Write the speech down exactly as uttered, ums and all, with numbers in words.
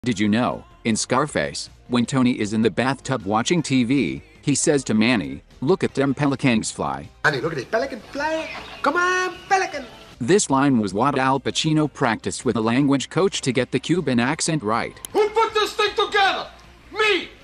Did you know, in Scarface, when Tony is in the bathtub watching T V, he says to Manny, "Look at them pelicans fly." Manny, look at this pelican fly. Come on, pelican. This line was what Al Pacino practiced with a language coach to get the Cuban accent right. Who put this thing together? Me!